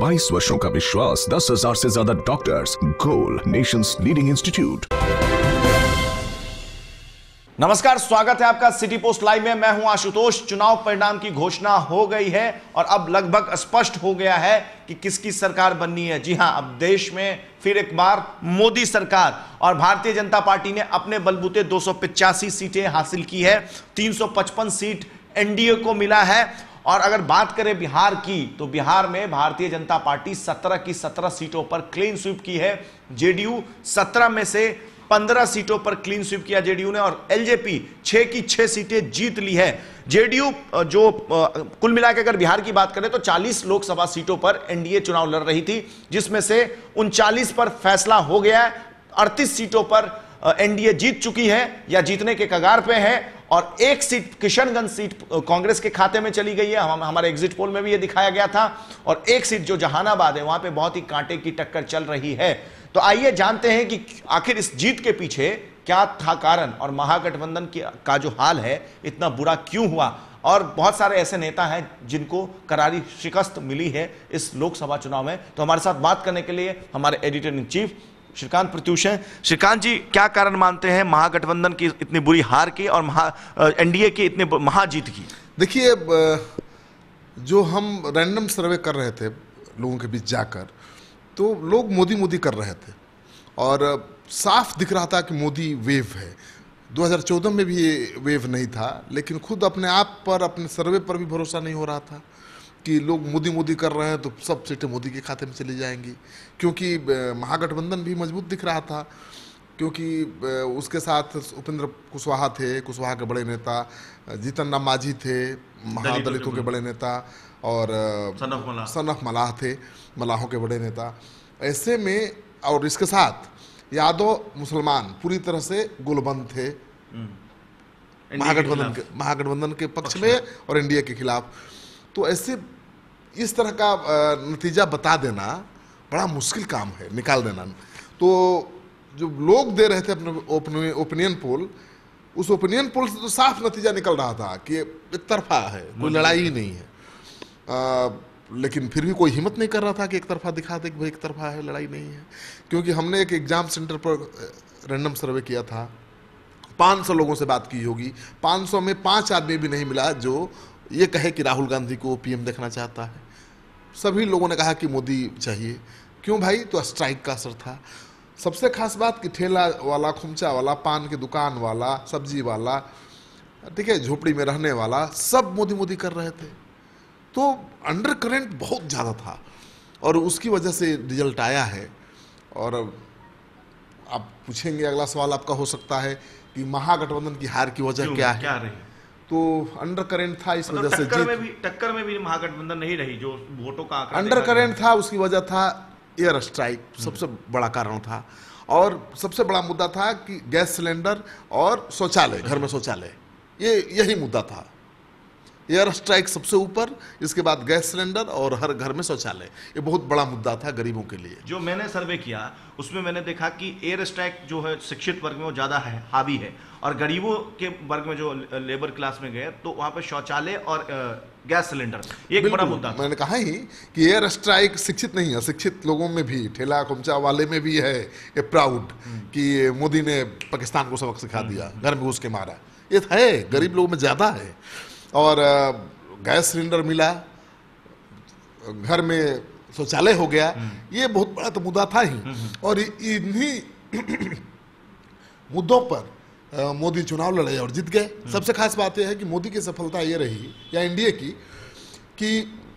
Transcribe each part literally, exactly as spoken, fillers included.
बाईस वर्षों का विश्वास, दस हजार से ज्यादा doctors. Goal, nation's leading institute. नमस्कार, स्वागत है आपका सिटी पोस्ट लाइव में। मैं हूं आशुतोष। चुनाव परिणाम की घोषणा हो गई है और अब लगभग स्पष्ट हो गया है कि किसकी सरकार बननी है। जी हां, अब देश में फिर एक बार मोदी सरकार, और भारतीय जनता पार्टी ने अपने बलबूते दो सौ पचासी सीटें हासिल की है। तीन सौ पचपन सीट एनडीए को मिला है। और अगर बात करें बिहार की, तो बिहार में भारतीय जनता पार्टी सत्रह की सत्रह सीटों पर क्लीन स्वीप की है। जेडीयू सत्रह में से पंद्रह सीटों पर क्लीन स्वीप किया जेडीयू ने, और एलजेपी छह की छह सीटें जीत ली है। जेडीयू जो कुल मिलाकर अगर बिहार की बात करें तो चालीस लोकसभा सीटों पर एनडीए चुनाव लड़ रही थी, जिसमें से उनचालीस पर फैसला हो गया है। अड़तीस सीटों पर एनडीए जीत चुकी है या जीतने के कगार पे है, और एक सीट किशनगंज सीट कांग्रेस के खाते में चली गई है। हम हमारे एग्जिट पोल में भी ये दिखाया गया था। और एक सीट जो जहानाबाद है, वहां पे बहुत ही कांटे की टक्कर चल रही है। तो आइए जानते हैं कि आखिर इस जीत के पीछे क्या था कारण, और महागठबंधन की का जो हाल है इतना बुरा क्यों हुआ। और बहुत सारे ऐसे नेता हैं जिनको करारी शिकस्त मिली है इस लोकसभा चुनाव में। तो हमारे साथ बात करने के लिए हमारे editor in chief Shrikant Pratyush हैं। श्रीकांत जी, क्या कारण मानते हैं महागठबंधन की इतनी बुरी हार की और महा एनडीए की इतनी महाजीत की? देखिए, जो हम रैंडम सर्वे कर रहे थे लोगों के बीच जाकर, तो लोग मोदी मोदी कर रहे थे और साफ दिख रहा था कि मोदी वेव है। दो हज़ार चौदह में भी ये वेव नहीं था, लेकिन खुद अपने आप पर, अपने सर्वे पर भी भरोसा नहीं हो रहा था कि लोग मोदी मोदी कर रहे हैं तो सब सीटें मोदी के खाते में चली जाएंगी, क्योंकि महागठबंधन भी मजबूत दिख रहा था। क्योंकि उसके साथ उपेंद्र कुशवाहा थे, कुशवाहा के बड़े नेता, जीतन राम मांझी थे, महादलितों के बड़े नेता, और सन ऑफ मलाह थे, मलाहों के बड़े नेता। ऐसे में, और इसके साथ यादव मुसलमान पूरी तरह से गोलबंद थे महागठबंधन के महागठबंधन के पक्ष में और एनडीए के खिलाफ। तो ऐसे इस तरह का नतीजा बता देना बड़ा मुश्किल काम है, निकाल देना। तो जो लोग दे रहे थे अपने ओपिनियन पोल, उस ओपिनियन पोल से तो साफ नतीजा निकल रहा था कि एक तरफा है, कोई लड़ाई ही नहीं है। आ, लेकिन फिर भी कोई हिम्मत नहीं कर रहा था कि एक तरफा दिखा दे कि भाई एक तरफा है, लड़ाई नहीं है। क्योंकि हमने एक एग्जाम सेंटर पर रैंडम सर्वे किया था, पाँच सौ लोगों से बात की होगी, पाँच सौ में पाँच आदमी भी नहीं मिला जो ये कहे कि राहुल गांधी को पीएम देखना चाहता है। सभी लोगों ने कहा कि मोदी चाहिए। क्यों भाई? तो स्ट्राइक का असर था। सबसे खास बात कि ठेला वाला, खुमचा वाला, पान की दुकान वाला, सब्जी वाला, ठीक है, झोपड़ी में रहने वाला, सब मोदी मोदी कर रहे थे। तो अंडर करेंट बहुत ज़्यादा था और उसकी वजह से रिजल्ट आया है। और आप पूछेंगे, अगला सवाल आपका हो सकता है कि महागठबंधन की हार की वजह क्या है? क्या रही? तो अंडर करेंट था, इस वजह से टक्कर में भी टक्कर में भी महागठबंधन नहीं रही। जो वोटों का आंकड़ा अंडर करेंट था, उसकी वजह था एयर स्ट्राइक, सबसे बड़ा कारण था। और सबसे बड़ा मुद्दा था कि गैस सिलेंडर और शौचालय, घर में शौचालय, ये यही मुद्दा था। एयर स्ट्राइक सबसे ऊपर, इसके बाद गैस सिलेंडर और हर घर में शौचालय, ये बहुत बड़ा मुद्दा था गरीबों के लिए। जो मैंने सर्वे किया उसमें मैंने देखा कि एयर स्ट्राइक जो है शिक्षित वर्ग में वो ज़्यादा है, हावी है, और गरीबों के वर्ग में जो लेबर क्लास में गए तो वहाँ पे शौचालय और गैस सिलेंडर एक बड़ा मुद्दा था। मैंने कहा ही कि एयर स्ट्राइक शिक्षित नहीं है, शिक्षित लोगों में भी, ठेला खुमचा वाले में भी है ये प्राउड कि मोदी ने पाकिस्तान को सबक सिखा दिया, घर में घुस के मारा। ये है, गरीब लोगों में ज़्यादा है। और गैस सिलेंडर मिला, घर में शौचालय हो गया, ये बहुत बड़ा तो मुद्दा था ही। और इन्हीं मुद्दों पर मोदी चुनाव लड़े और जीत गए। सबसे खास बात यह है कि मोदी की सफलता ये रही, या एनडीए की, कि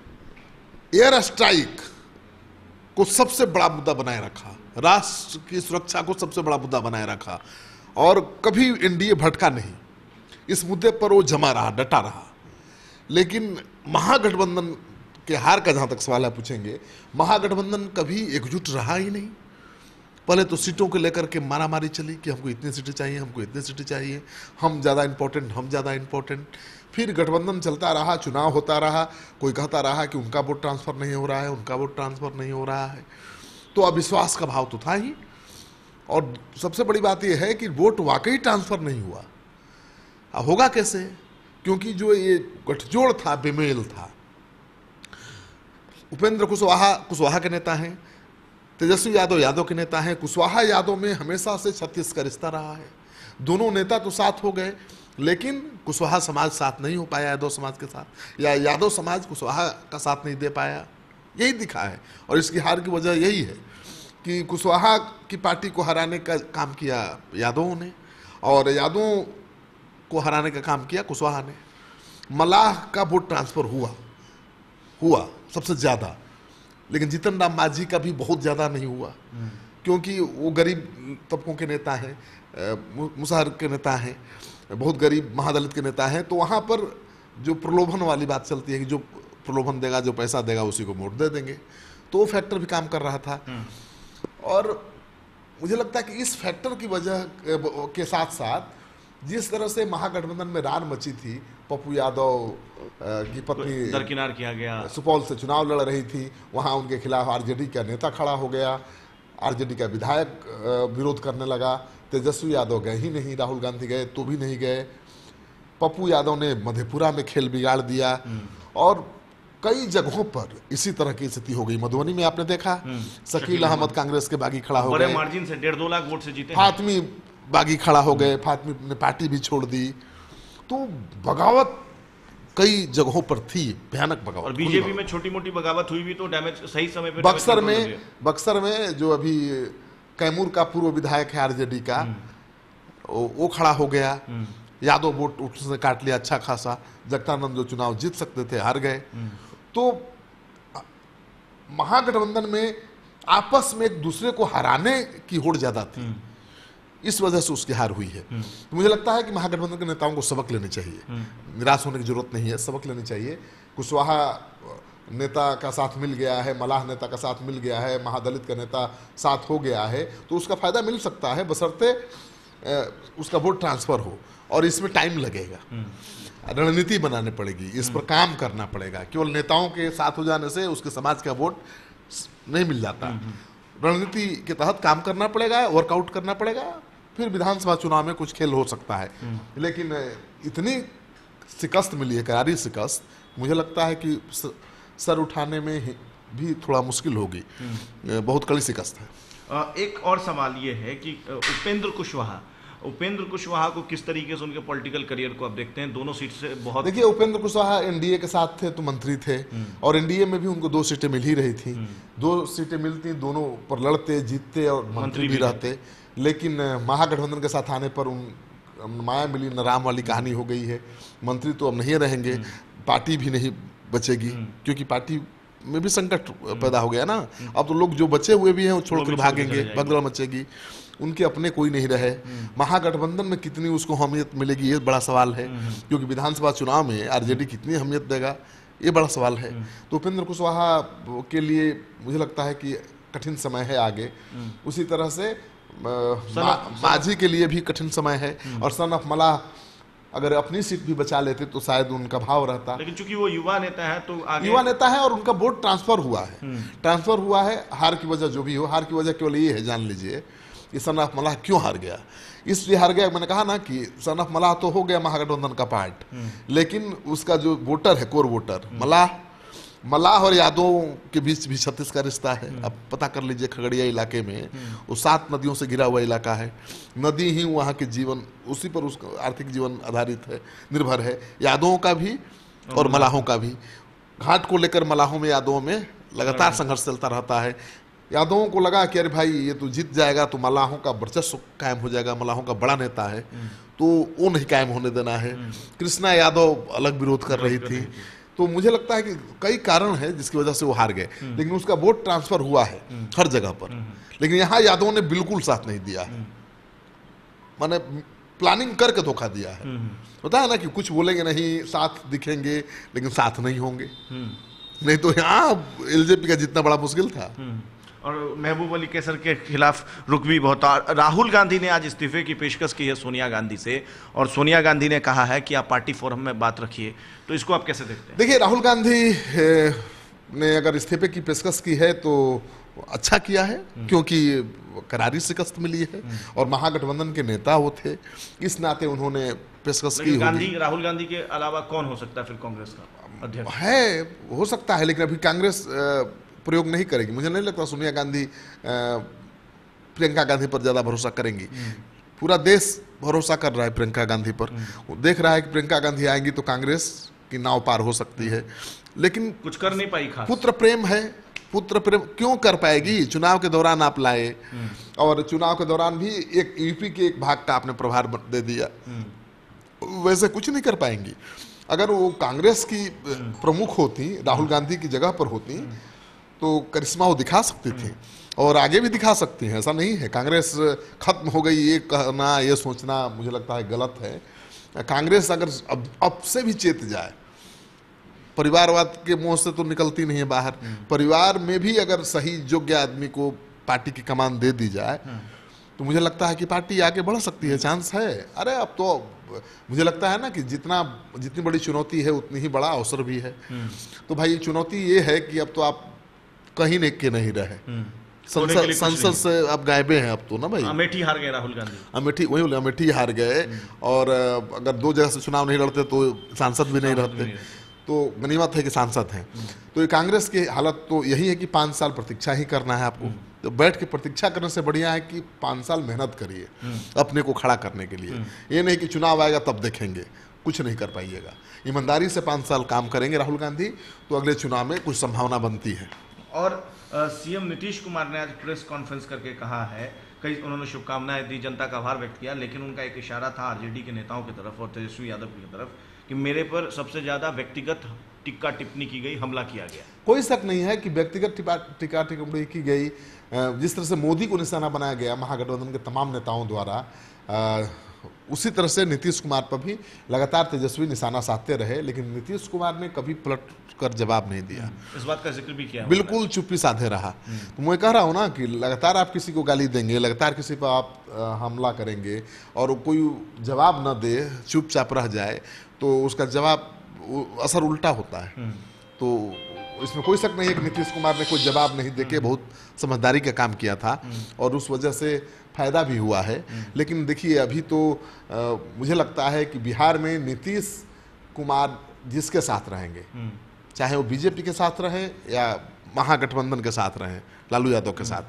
एयर स्ट्राइक को सबसे बड़ा मुद्दा बनाए रखा, राष्ट्र की सुरक्षा को सबसे बड़ा मुद्दा बनाए रखा, और कभी एनडीए भटका नहीं। इस मुद्दे पर वो जमा रहा, डटा रहा। लेकिन महागठबंधन के हार का जहाँ तक सवाल है पूछेंगे, महागठबंधन कभी एकजुट रहा ही नहीं। पहले तो सीटों को लेकर के मारामारी चली कि हमको इतनी सीटें चाहिए, हमको इतनी सीटें चाहिए, हम ज़्यादा इम्पोर्टेंट, हम ज़्यादा इम्पोर्टेंट। फिर गठबंधन चलता रहा, चुनाव होता रहा, कोई कहता रहा कि उनका वोट ट्रांसफ़र नहीं हो रहा है, उनका वोट ट्रांसफ़र नहीं हो रहा है। तो अविश्वास का भाव तो था ही। और सबसे बड़ी बात यह है कि वोट वाकई ट्रांसफ़र नहीं हुआ। होगा कैसे? क्योंकि जो ये गठजोड़ था, बेमेल था। उपेंद्र कुशवाहा कुशवाहा के नेता हैं, तेजस्वी यादव यादव के नेता हैं। कुशवाहा यादव में हमेशा से छत्तीस का रिश्ता रहा है। दोनों नेता तो साथ हो गए, लेकिन कुशवाहा समाज साथ नहीं हो पाया यादव समाज के साथ, या यादव समाज कुशवाहा का साथ नहीं दे पाया, यही दिखा है। और इसकी हार की वजह यही है कि कुशवाहा की पार्टी को हराने का काम किया यादवों ने और यादवों को हराने का काम किया कुशवाहा ने। मलाह का वोट ट्रांसफर हुआ हुआ सबसे ज़्यादा, लेकिन जीतन राम मांझी का भी बहुत ज़्यादा नहीं हुआ, क्योंकि वो गरीब तबकों के नेता हैं, मुसहर के नेता हैं, बहुत गरीब महादलित के नेता हैं। तो वहाँ पर जो प्रलोभन वाली बात चलती है कि जो प्रलोभन देगा, जो पैसा देगा, उसी को वोट दे देंगे, तो वो फैक्टर भी काम कर रहा था। और मुझे लगता है कि इस फैक्टर की वजह के साथ साथ जिस तरह से महागठबंधन में रार मची थी, पप्पू यादव की पत्नी दरकिनार किया गया, सुपौल से चुनाव लड़ रही थी, वहाँ उनके खिलाफ आरजेडी का नेता खड़ा हो गया, आरजेडी का विधायक विरोध करने लगा। तेजस्वी यादव गए ही नहीं, राहुल गांधी गए तो भी नहीं गए। पप्पू यादव ने मधेपुरा में खेल बिगाड़ दिया और कई जगहों पर इसी तरह की स्थिति हो गई। मधुबनी में आपने देखा, शकील अहमद कांग्रेस के बागी खड़ा हो गए, बड़े मार्जिन से डेढ़ दो लाख वोट से जीते। फातमी बागी खड़ा हो गए, फातमी ने पार्टी भी छोड़ दी। तो बगावत कई जगहों पर थी, भयानक बगावत। और बीजेपी में छोटी मोटी बगावत हुई भी तो डैमेज सही समय पे बक्सर में बक्सर में जो अभी कैमूर का पूर्व विधायक है आरजेडी का, वो खड़ा हो गया, यादव वोट उसने काट लिया अच्छा खासा। जगतानंद जो चुनाव जीत सकते थे हार गए। तो महागठबंधन में आपस में एक दूसरे को हराने की होड़ ज्यादा थी, इस वजह से उसकी हार हुई है। तो मुझे लगता है कि महागठबंधन के नेताओं को सबक लेनी चाहिए, निराश होने की जरूरत नहीं है, सबक लेनी चाहिए। कुशवाहा नेता का साथ मिल गया है, मलाह नेता का साथ मिल गया है, महादलित का नेता साथ हो गया है, तो उसका फायदा मिल सकता है, बशर्ते उसका वोट ट्रांसफर हो। और इसमें टाइम लगेगा, रणनीति बनानी पड़ेगी, इस पर काम करना पड़ेगा। केवल नेताओं के साथ हो जाने से उसके समाज का वोट नहीं मिल जाता। रणनीति के तहत काम करना पड़ेगा, वर्कआउट करना पड़ेगा, फिर विधानसभा चुनाव में कुछ खेल हो सकता है। लेकिन इतनी शिकस्त मिली है, करारी शिकस्त, मुझे लगता है कि सर उठाने में भी थोड़ा मुश्किल होगी, बहुत कड़ी शिकस्त है। एक और सवाल ये है कि उपेंद्र कुशवाहा उपेंद्र कुशवाहा को किस तरीके से उनके पॉलिटिकल करियर को आप देखते हैं? दोनों सीट से बहुत, देखिए उपेंद्र कुशवाहा एनडीए के साथ थे तो मंत्री थे, और एनडीए में भी उनको दो सीटें मिल ही रही थी। दो सीटें मिलती, दोनों पर लड़ते, जीतते और मंत्री भी रहते। लेकिन महागठबंधन के साथ आने पर उन माया मिली न राम वाली कहानी हो गई है। मंत्री तो अब नहीं रहेंगे, पार्टी भी नहीं बचेगी, क्योंकि पार्टी में भी संकट पैदा हो गया ना। अब तो लोग जो बचे हुए भी हैं वो छोड़कर भागेंगे, भगदड़ मचेगी, उनके अपने कोई नहीं रहे। महागठबंधन में कितनी उसको अहमियत मिलेगी, ये बड़ा सवाल है, क्योंकि विधानसभा चुनाव में आरजेडी कितनी अहमियत देगा, ये बड़ा सवाल है। तो उपेंद्र कुशवाहा के लिए मुझे लगता है कि कठिन समय है आगे। उसी तरह से मांझी के लिए भी कठिन समय है, और सन ऑफ मलाह अगर अपनी सीट भी बचा लेते तो शायद उनका भाव रहता। लेकिन चूंकि वो युवा नेता है तो आगे युवा नेता है और उनका वोट ट्रांसफर हुआ है, ट्रांसफर हुआ है। हार की वजह जो भी हो, हार की वजह केवल ये है, जान लीजिए कि सन ऑफ मलाह क्यों हार गया। इसलिए हार गया, मैंने कहा ना कि सन ऑफ मलाह तो हो गया महागठबंधन का पार्ट, लेकिन उसका जो वोटर है, कोर वोटर, मलाह मलाह और यादव के बीच भी छत्तीस का रिश्ता है। अब पता कर लीजिए, खगड़िया इलाके में वो सात नदियों से घिरा हुआ इलाका है। नदी ही वहाँ के जीवन, उसी पर उसका आर्थिक जीवन आधारित है, निर्भर है, यादवों का भी और मलाहों का भी। घाट को लेकर मलाहों में, यादवों में लगातार संघर्ष चलता रहता है। यादवों को लगा कि अरे भाई ये तो जीत जाएगा तो मलाहों का वर्चस्व कायम हो जाएगा, मलाहों का बड़ा नेता है, तो वो नहीं कायम होने देना है। कृष्णा यादव अलग विरोध कर रही थी। तो मुझे लगता है कि कई कारण है जिसकी वजह से वो हार गए, लेकिन उसका वोट ट्रांसफर हुआ है हर जगह पर। लेकिन यहाँ यादवों ने बिल्कुल साथ नहीं दिया है, माने प्लानिंग करके धोखा दिया है। होता है ना कि कुछ बोलेंगे नहीं, साथ दिखेंगे, लेकिन साथ नहीं होंगे। नहीं तो यहाँ एलजेपी का जितना बड़ा मुश्किल था। और महबूब अली कैसर के खिलाफ रुख भी बहुत। राहुल गांधी ने आज इस्तीफे की पेशकश की है सोनिया गांधी से, और सोनिया गांधी ने कहा है कि आप पार्टी फोरम में बात रखिए। तो इसको आप कैसे देखते हैं? देखिए, राहुल गांधी ने अगर इस्तीफे की पेशकश की है तो अच्छा किया है, क्योंकि करारी शिकस्त मिली है और महागठबंधन के नेता वो थे, इस नाते उन्होंने पेशकश की। गांधी राहुल गांधी के अलावा कौन हो सकता है फिर कांग्रेस का? अध्यक्ष है, हो सकता है, लेकिन अभी कांग्रेस प्रयोग नहीं करेगी। मुझे नहीं लगता सोनिया गांधी प्रियंका गांधी पर ज़्यादा भरोसा करेंगी। पूरा देश भरोसा कर रहा है प्रियंका गांधी पर, वो देख रहा है कि प्रियंका गांधी आएंगी तो कांग्रेस की नाव पार हो सकती है, लेकिन कुछ कर नहीं पाई खास। पुत्र प्रेम है, पुत्र प्रेम क्यों कर पाएगी? चुनाव के दौरान आप लाए, और चुनाव के दौरान भी एक यूपी के एक भाग का आपने प्रभार दे दिया, वैसे कुछ नहीं कर पाएंगी। अगर वो कांग्रेस की प्रमुख होती, राहुल गांधी की जगह पर होती, तो करिश्मा वो दिखा सकती थी और आगे भी दिखा सकती हैं। ऐसा नहीं है कांग्रेस खत्म हो गई, ये कहना, ये सोचना मुझे लगता है गलत है। कांग्रेस अगर अब अब से भी चेत जाए, परिवारवाद के मुंह से तो निकलती नहीं है बाहर, परिवार में भी अगर सही योग्य आदमी को पार्टी की कमान दे दी जाए तो मुझे लगता है कि पार्टी आगे बढ़ सकती है, चांस है। अरे अब तो मुझे लगता है ना कि जितना जितनी बड़ी चुनौती है उतनी ही बड़ा अवसर भी है। तो भाई चुनौती ये है कि अब तो आप कहीं ने के नहीं रहे, संसद संसद से अब गायबे हैं अब तो ना भाई। अमेठी हार गए राहुल गांधी, अमेठी वही बोले, अमेठी हार गए, और अगर दो जगह से चुनाव नहीं लड़ते तो सांसद भी नहीं रहते, तो गनीमत है कि सांसद हैं। तो ये कांग्रेस की हालत तो यही है कि पाँच साल प्रतीक्षा ही करना है आपको। तो बैठ के प्रतीक्षा करने से बढ़िया है कि पाँच साल मेहनत करिए अपने को खड़ा करने के लिए। ये नहीं कि चुनाव आएगा तब देखेंगे, कुछ नहीं कर पाइएगा। ईमानदारी से पाँच साल काम करेंगे राहुल गांधी तो अगले चुनाव में कुछ संभावना बनती है। और सीएम नीतीश कुमार ने आज प्रेस कॉन्फ्रेंस करके कहा है, कई उन्होंने शुभकामनाएं दी, जनता का आभार व्यक्त किया, लेकिन उनका एक इशारा था आरजेडी के नेताओं की तरफ और तेजस्वी यादव की तरफ कि मेरे पर सबसे ज्यादा व्यक्तिगत टिक्का टिप्पणी की गई, हमला किया गया। कोई शक नहीं है कि व्यक्तिगत टिक्का टिप्पणी की गई। जिस तरह से मोदी को निशाना बनाया गया महागठबंधन के तमाम नेताओं द्वारा, उसी तरह से नीतीश कुमार पर भी लगातार तेजस्वी निशाना साधते रहे, लेकिन नीतीश कुमार ने कभी पलट कर जवाब नहीं दिया। इस बात का जिक्र भी किया, बिल्कुल चुप्पी साधे रहा। तो मैं कह रहा हूँ ना कि लगातार आप किसी को गाली देंगे, लगातार किसी पर आप हमला करेंगे और कोई जवाब न दे, चुपचाप रह जाए, तो उसका जवाब असर उल्टा होता है। तो इसमें कोई शक नहीं है कि नीतीश कुमार ने कोई जवाब नहीं देके बहुत समझदारी का काम किया था और उस वजह से फायदा भी हुआ है। लेकिन देखिए अभी तो आ, मुझे लगता है कि बिहार में नीतीश कुमार जिसके साथ रहेंगे, चाहे वो बीजेपी के साथ रहे या महागठबंधन के साथ रहे, लालू यादव के साथ,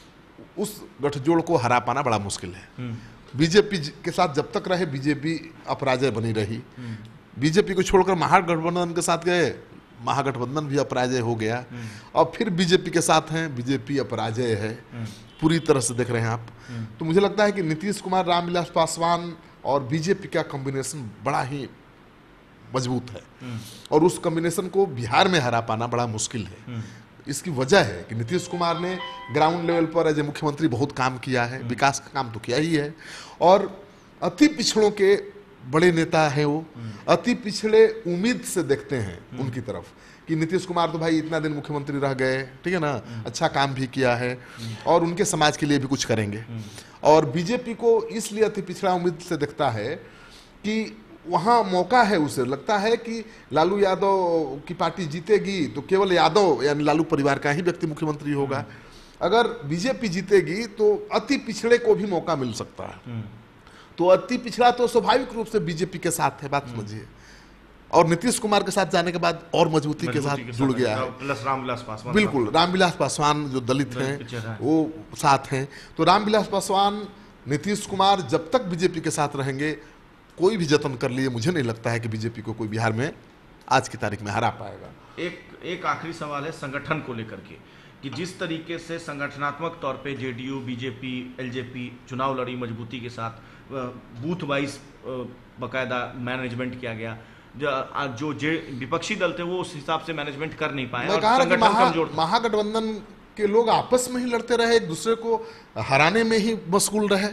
उस गठजोड़ को हरा पाना बड़ा मुश्किल है। बीजेपी के साथ जब तक रहे बीजेपी अपराजय बनी रही, बीजेपी को छोड़कर महागठबंधन के साथ गए, महागठबंधन भी अपराजय हो गया, और फिर बीजेपी के साथ हैं, बीजेपी अपराजय है पूरी तरह से, देख रहे हैं आप। तो मुझे लगता है कि नीतीश कुमार, रामविलास पासवान और बीजेपी का कॉम्बिनेशन बड़ा ही मजबूत है और उस कॉम्बिनेशन को बिहार में हरा पाना बड़ा मुश्किल है। इसकी वजह है कि नीतीश कुमार ने ग्राउंड लेवल पर एज ए मुख्यमंत्री बहुत काम किया है, विकास का काम तो किया ही है, और अति पिछड़ों के बड़े नेता हैं वो, अति पिछड़े उम्मीद से देखते हैं उनकी तरफ कि नीतीश कुमार तो भाई इतना दिन मुख्यमंत्री रह गए, ठीक है ना, अच्छा काम भी किया है और उनके समाज के लिए भी कुछ करेंगे। और बीजेपी को इसलिए अति पिछड़ा उम्मीद से देखता है कि वहाँ मौका है, उसे लगता है कि लालू यादव की पार्टी जीतेगी तो केवल यादव यानी लालू परिवार का ही व्यक्ति मुख्यमंत्री होगा, अगर बीजेपी जीतेगी तो अति पिछड़े को भी मौका मिल सकता है। तो अति पिछड़ा तो स्वाभाविक रूप से बीजेपी के साथ है, बात समझिए, और नीतीश कुमार के साथ जाने के बाद और मजबूती के साथ जुड़ गया है, प्लस रामविलास पासवान, बिल्कुल रामविलास पासवान जो दलित हैं वो साथ हैं। तो रामविलास पासवान, नीतीश कुमार जब तक बीजेपी के साथ रहेंगे, कोई भी जतन कर लिए मुझे नहीं लगता है कि बीजेपी को कोई बिहार में आज की तारीख में हरा पाएगा। एक एक आखिरी सवाल है संगठन को लेकर के कि जिस तरीके से संगठनात्मक तौर पे जेडीयू, बीजेपी, एलजेपी चुनाव लड़ी मजबूती के साथ, बूथ वाइज बकायदा मैनेजमेंट किया गया, जो जे विपक्षी दल थे वो उस हिसाब से मैनेजमेंट कर नहीं पाए और संगठन महा, कमजोर था। महागठबंधन के लोग आपस में ही लड़ते रहे, एक दूसरे को हराने में ही मशगूल रहे,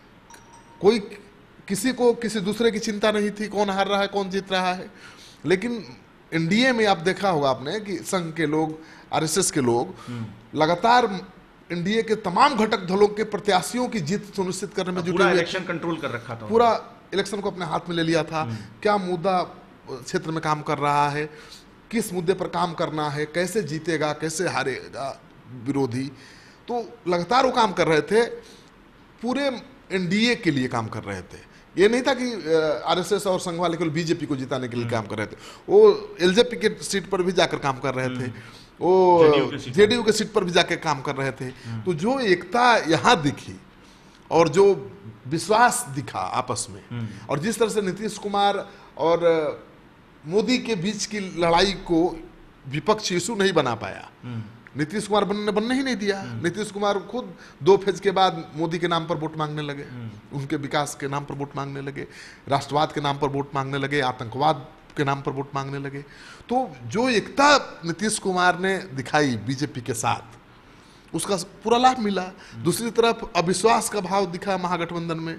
कोई किसी को किसी दूसरे की चिंता नहीं थी कौन हार रहा है कौन जीत रहा है। लेकिन एनडीए में आप देखा होगा आपने कि संघ के लोग, आरएसएस के लोग लगातार एनडीए के तमाम घटक दलों के प्रत्याशियों की जीत सुनिश्चित करने में जुटे हुए, इलेक्शन कंट्रोल कर रखा था, पूरा इलेक्शन को अपने हाथ में ले लिया था। क्या मुद्दा क्षेत्र में काम कर रहा है, किस मुद्दे पर काम करना है, कैसे जीतेगा, कैसे हारेगा विरोधी, तो लगातार वो काम कर रहे थे, पूरे एनडीए के लिए काम कर रहे थे ये नहीं था कि आरएसएस और संघ वाले केवल बीजेपी को जिताने के लिए काम कर रहे थे, वो एलजेपी के सीट पर भी जाकर काम कर रहे थे, वो जेडीयू के सीट पर भी जाकर काम कर रहे थे। तो जो एकता यहाँ दिखी और जो विश्वास दिखा आपस में, और जिस तरह से नीतीश कुमार और मोदी के बीच की लड़ाई को विपक्ष इशू नहीं बना पाया, नीतीश कुमार बनने बनने ही नहीं दिया। नीतीश कुमार खुद दो फेज के बाद मोदी के नाम पर वोट मांगने लगे, उनके विकास के नाम पर वोट मांगने लगे, राष्ट्रवाद के नाम पर वोट मांगने लगे, आतंकवाद के नाम पर वोट मांगने लगे। तो जो एकता नीतीश कुमार ने दिखाई बीजेपी के साथ, उसका पूरा लाभ मिला। दूसरी तरफ अविश्वास का भाव दिखा महागठबंधन में।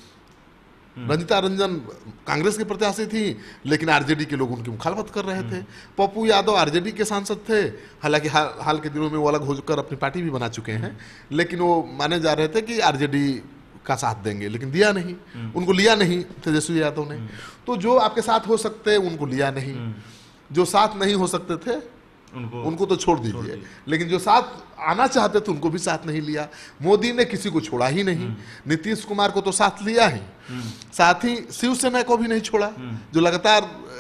रंजिता रंजन कांग्रेस की प्रत्याशी थी, लेकिन आरजेडी के लोग उनकी मुखालफत कर रहे थे। पप्पू यादव आरजेडी के सांसद थे, हालांकि हाल हाल के दिनों में वो अलग होकर अपनी पार्टी भी बना चुके हैं, लेकिन वो माने जा रहे थे कि आरजेडी का साथ देंगे, लेकिन दिया नहीं, उनको लिया नहीं तेजस्वी यादव ने। तो जो आपके साथ हो सकते उनको लिया नहीं, जो साथ नहीं हो सकते थे उनको उनको तो छोड़ दीजिए, लेकिन जो साथ आना चाहते थे उनको भी साथ नहीं लिया। मोदी ने किसी को छोड़ा ही नहीं, नीतीश कुमार को तो साथ लिया ही, साथ ही शिवसेना को भी नहीं छोड़ा, जो लगातार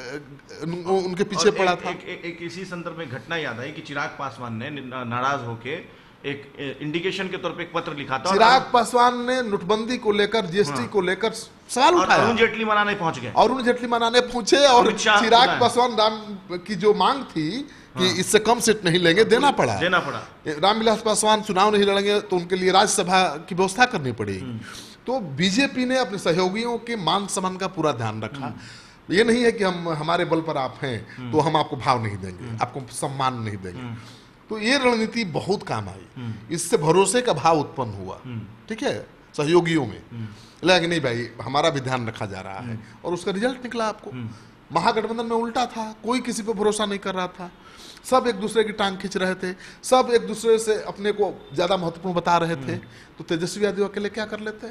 उनके पीछे पड़ा एक, था। एक, एक, एक इसी संदर्भ में घटना याद आई कि चिराग पासवान ने नाराज होके एक इंडिकेशन के तौर पे एक पत्र लिखा था। चिराग पासवान ने नोटबंदी को लेकर, जीएसटी हाँ। को लेकर सवाल उठाया, अरुण जेटली मनाने पहुंच गए, अरुण जेटली मनाने पहुंचे, और चिराग पासवान राम की जो मांग थी कि हाँ। इससे कम सीट नहीं लेंगे, देना पड़ा देना पड़ा रामविलास पासवान चुनाव नहीं लड़ेंगे तो उनके लिए राज्यसभा की व्यवस्था करनी पड़ेगी। तो बीजेपी ने अपने सहयोगियों के मान सम्मान का पूरा ध्यान रखा। ये नहीं है कि हम हमारे बल पर आप हैं तो हम आपको भाव नहीं देंगे, आपको सम्मान नहीं देंगे। तो ये रणनीति बहुत काम आई, इससे भरोसे का भाव उत्पन्न हुआ, ठीक है, सहयोगियों में लगा कि नहीं भाई हमारा भी ध्यान रखा जा रहा है, और उसका रिजल्ट निकला आपको। महागठबंधन में उल्टा था, कोई किसी पर भरोसा नहीं कर रहा था, सब एक दूसरे की टांग खींच रहे थे, सब एक दूसरे से अपने को ज्यादा महत्वपूर्ण बता रहे थे। तो तेजस्वी यादव अकेले क्या कर लेते?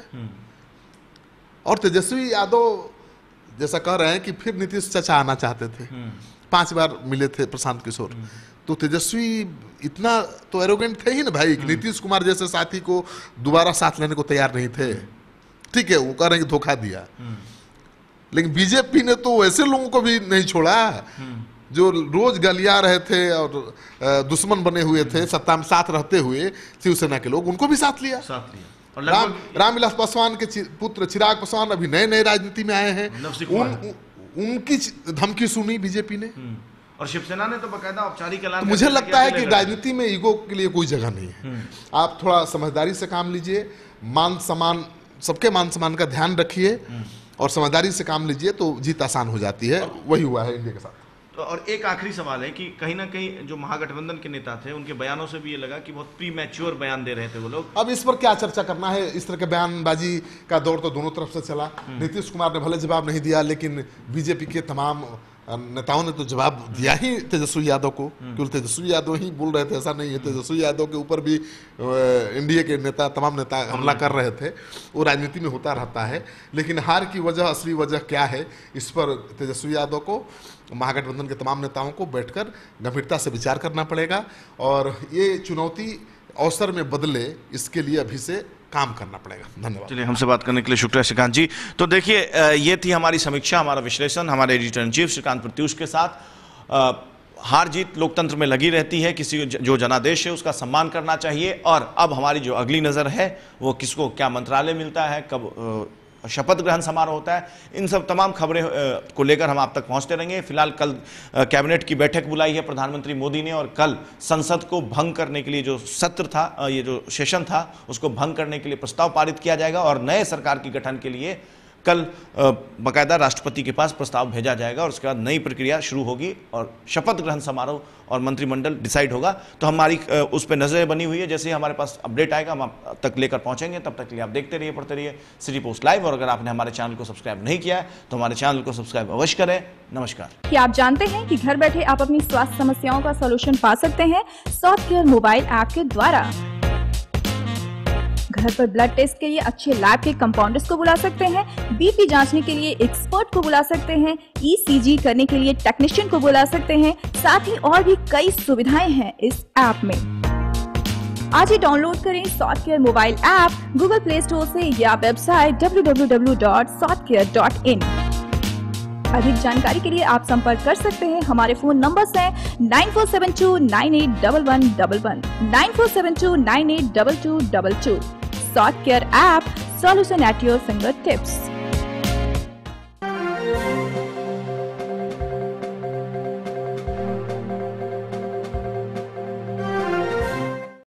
और तेजस्वी यादव जैसा कह रहे हैं कि फिर नीतीश चाचा आना चाहते थे, पांच बार मिले थे प्रशांत किशोर, तो तेजस्वी इतना तो एरोगेंट थे ही ना भाई कि नीतीश कुमार जैसे साथी को दोबारा साथ लेने को तैयार नहीं थे। ठीक है, वो कह रहे हैं कि धोखा दिया, लेकिन बीजेपी ने तो ऐसे लोगों को भी नहीं छोड़ा जो रोज गलिया रहे थे और दुश्मन बने हुए थे, सत्ता में साथ रहते हुए शिवसेना के लोग, उनको भी साथ लिया, साथ लिया। और राम रामविलास पासवान के पुत्र चिराग पासवान अभी नए नए राजनीति में आए हैं, उन, उनकी धमकी सुनी बीजेपी ने, और शिवसेना ने तो बकायदा औपचारिक ऐलान। तो मुझे लगता है कि राजनीति में ईगो के लिए कोई जगह नहीं है। आप थोड़ा समझदारी से काम लीजिए, मान सम्मान, सबके मान सम्मान का ध्यान रखिए और समझदारी से काम लीजिए, तो जीत आसान हो जाती है। वही हुआ है इंडिया के साथ। तो और एक आखिरी सवाल है कि कहीं ना कहीं जो महागठबंधन के नेता थे उनके बयानों से भी ये लगा कि बहुत प्री मैच्योर बयान दे रहे थे वो लोग। अब इस पर क्या चर्चा करना है, इस तरह के बयानबाजी का दौर तो दोनों तरफ से चला। नीतीश कुमार ने भले जवाब नहीं दिया, लेकिन बीजेपी के तमाम नेताओं ने तो जवाब दिया ही तेजस्वी यादव को। केवल तेजस्वी यादव ही बोल रहे थे ऐसा नहीं है, तेजस्वी यादव के ऊपर भी एनडीए के नेता, तमाम नेता हमला कर रहे थे। वो राजनीति में होता रहता है, लेकिन हार की वजह, असली वजह क्या है, इस पर तेजस्वी यादव को, महागठबंधन के तमाम नेताओं को बैठकर गंभीरता से विचार करना पड़ेगा, और ये चुनौती अवसर में बदले, इसके लिए अभी से काम करना पड़ेगा। धन्यवाद। चलिए, हमसे बात करने के लिए शुक्रिया श्रीकांत जी। तो देखिए, ये थी हमारी समीक्षा, हमारा विश्लेषण हमारे editor in chief Shrikant Pratyush के साथ। हार जीत लोकतंत्र में लगी रहती है, किसी जो जनादेश है उसका सम्मान करना चाहिए, और अब हमारी जो अगली नज़र है वो किसको क्या मंत्रालय मिलता है, कब शपथ ग्रहण समारोह होता है, इन सब तमाम खबरें को लेकर हम आप तक पहुंचते रहेंगे। फिलहाल कल कैबिनेट की बैठक बुलाई है प्रधानमंत्री मोदी ने, और कल संसद को भंग करने के लिए जो सत्र था, ये जो सेशन था, उसको भंग करने के लिए प्रस्ताव पारित किया जाएगा, और नए सरकार की गठन के लिए कल बाकायदा राष्ट्रपति के पास प्रस्ताव भेजा जाएगा, और उसके बाद नई प्रक्रिया शुरू होगी और शपथ ग्रहण समारोह और मंत्रिमंडल डिसाइड होगा। तो हमारी उस पर नजरें बनी हुई है, जैसे ही हमारे पास अपडेट आएगा हम आप तक लेकर पहुंचेंगे। तब तक के लिए आप देखते रहिए, पढ़ते रहिए सिटी पोस्ट लाइव, और अगर आपने हमारे चैनल को सब्सक्राइब नहीं किया है तो हमारे चैनल को सब्सक्राइब अवश्य करें। नमस्कार। क्या आप जानते हैं कि घर बैठे आप अपनी स्वास्थ्य समस्याओं का सलूशन पा सकते हैं सॉफ्ट केयर मोबाइल ऐप के द्वारा। घर पर ब्लड टेस्ट के लिए अच्छे लैब के कंपाउंडर्स को बुला सकते हैं, बीपी जांचने के लिए एक्सपर्ट को बुला सकते हैं, ईसीजी करने के लिए टेक्नीशियन को बुला सकते हैं। साथ ही और भी कई सुविधाएं हैं इस ऐप में। आज ही डाउनलोड करें soft care mobile app Google play store से या website W W W dot soft care dot in. अधिक जानकारी के लिए आप संपर्क कर सकते हैं। हमारे फोन नंबर्स हैं nine four seven two nine eight one one one one, nine four seven two nine eight two two two two. Soft care app, solution at your finger tips.